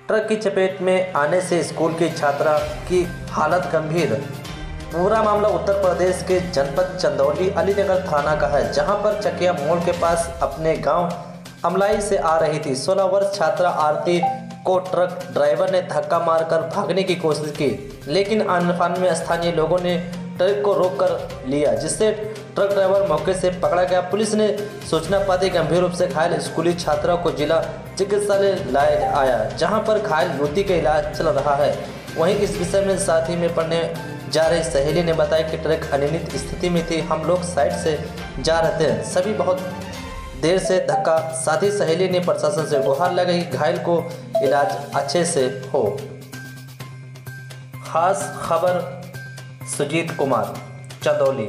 Truck की चपेट में आने से स्कूल की छात्रा की हालत गंभीर। पूरा मामला उत्तर प्रदेश के जनपद चंदौली अलीनगर थाना का है, जहां पर चकिया मोड़ के पास अपने गांव अमलाई से आ रही थी 16 वर्ष छात्रा आरती को ट्रक ड्राइवर ने धक्का मारकर भागने की कोशिश की, लेकिन आनफान में स्थानीय लोगों ने ट्रक को रोक कर लिया, जिससे ट्रक ड्राइवर मौके से पकड़ा गया। पुलिस ने सूचना पाते गंभीर रूप से घायल स्कूली छात्रा को जिला चिकित्सालय लाया आया, जहां पर घायल युवती का इलाज चल रहा है। वहीं इस विषय में साथ ही में पढ़ने जा रही सहेली ने बताया कि ट्रक अनियमित स्थिति में थी, हम लोग साइड से जा रहे थे, सभी बहुत देर से धक्का। साथ ही सहेली ने प्रशासन से गुहार लगाई घायल को इलाज अच्छे से हो। खास खबर सुजीत कुमार चंदौली।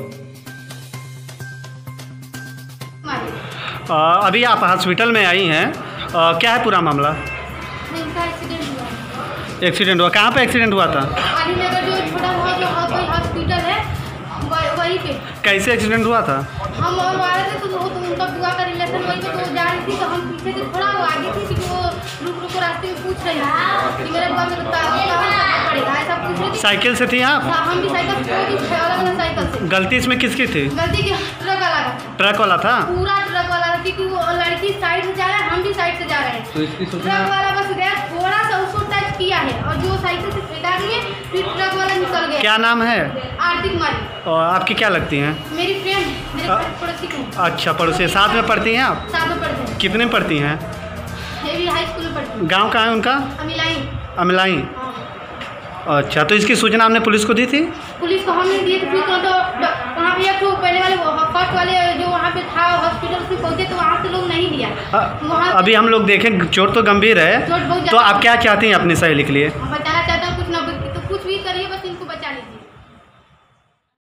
अभी आप हॉस्पिटल में आई हैं, क्या है पूरा मामला? एक्सीडेंट हुआ, कहाँ पे एक्सीडेंट हुआ था? अलीनगर जो छोटा हॉस्पिटल है वहीं पे। कैसे एक्सीडेंट हुआ था? हम और आ रहे थे तो उनका बुआ का रिलेशन वहीं पे तो जा रही थी, तो हम पीछे से थोड़ा वो आगे थी कि वो रुक रास्ते में पूछ रही थी कि मेरे बुआ में पड़ेगा, ऐसा पूछ रही थी। साइकिल से थी आप? हम भी साइकिल से, अलग साइकिल से। गलती इसमें किसकी थी? गलती की ट्रक वाला था, पूरा ट्रक वाला था, क्योंकि वो लड़की साइड से जा रहा है, हम भी साइड से जा रहे हैं। तो ट्रक वाला बस गया, थोड़ा सा उसको टच किया है और जो साइकिल से फेंका रही है फिर ट्रक वाला निकल गया। क्या नाम है? आरती कुमारी। और आपकी क्या लगती हैं? मेरी फ्रेंड, मेरे पड़ोसी को। अच्छा, पड़ोसी। साथ में पढ़ती हैं आप? साथ में पढ़ते हैं। कितने में पढ़ती हैं? हाई स्कूल में पढ़ती हैं। गाँव कहाँ है उनका? अमलाई। हाँ। अच्छा, तो इसकी सूचना आपने पुलिस को दी थी? पुलिस को हमने दी थी, तो वहाँ पे एक पहले वाले फर्स्ट वाले जो वहाँ पे था हॉस्पिटल से पहुँचे तो वहाँ से लोग नहीं दिया। अभी हम लोग देखें, चोट तो गंभीर है, तो आप क्या चाहती हैं अपनी सहेली के लिए? बचाना चाहता हूँ, कुछ ना तो कुछ भी करिए, बस इनको बचा लीजिए।